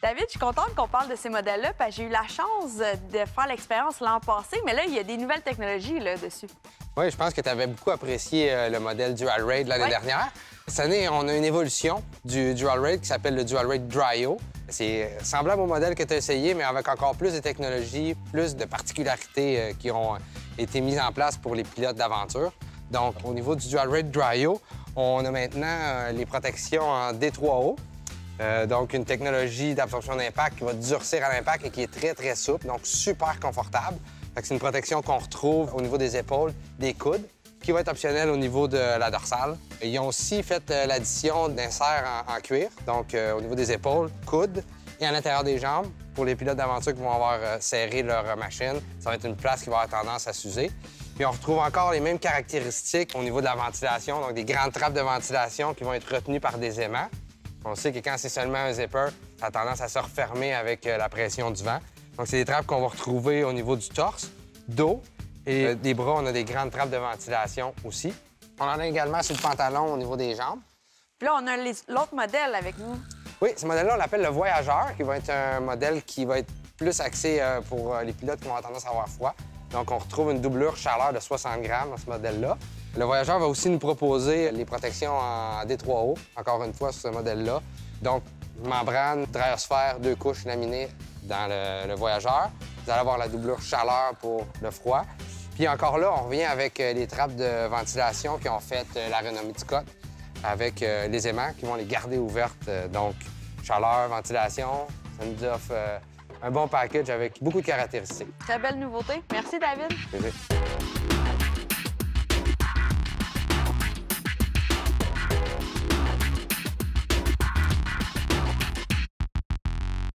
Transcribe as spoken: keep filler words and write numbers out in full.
David, je suis contente qu'on parle de ces modèles-là parce que j'ai eu la chance de faire l'expérience l'an passé, mais là, il y a des nouvelles technologies là, dessus. Oui, je pense que tu avais beaucoup apprécié euh, le modèle Dual Raid l'année ouais. dernière. Cette année, on a une évolution du Dual Raid qui s'appelle le Dual Raid Dryo. C'est semblable au modèle que tu as essayé, mais avec encore plus de technologies, plus de particularités euh, qui ont été mises en place pour les pilotes d'aventure. Donc, au niveau du Dual Raid Dryo, on a maintenant euh, les protections en D trois O. Euh, donc, une technologie d'absorption d'impact qui va durcir à l'impact et qui est très, très souple, donc super confortable. C'est une protection qu'on retrouve au niveau des épaules, des coudes, qui va être optionnelle au niveau de la dorsale. Ils ont aussi fait euh, l'addition d'inserts en, en cuir, donc euh, au niveau des épaules, coudes et à l'intérieur des jambes. Pour les pilotes d'aventure qui vont avoir euh, serré leur euh, machine, ça va être une place qui va avoir tendance à s'user. Puis on retrouve encore les mêmes caractéristiques au niveau de la ventilation, donc des grandes trappes de ventilation qui vont être retenues par des aimants. On sait que quand c'est seulement un zipper, ça a tendance à se refermer avec euh, la pression du vent. Donc, c'est des trappes qu'on va retrouver au niveau du torse, dos et euh, des bras. On a des grandes trappes de ventilation aussi. On en a également sur le pantalon au niveau des jambes. Puis là, on a l'autre modèle avec nous. Oui, ce modèle-là, on l'appelle le Voyageur, qui va être un modèle qui va être plus axé euh, pour euh, les pilotes qui vont avoir tendance à avoir froid. Donc, on retrouve une doublure chaleur de soixante grammes dans ce modèle-là. Le Voyageur va aussi nous proposer les protections en D trois O, encore une fois, sur ce modèle-là. Donc, membrane, dryosphère, deux couches laminées dans le, le Voyageur. Vous allez avoir la doublure chaleur pour le froid. Puis encore là, on revient avec les trappes de ventilation qui ont fait la renommée de Scott, avec les aimants qui vont les garder ouvertes. Donc, chaleur, ventilation, ça nous offre un bon package avec beaucoup de caractéristiques. Très belle nouveauté. Merci, David. Plaisir.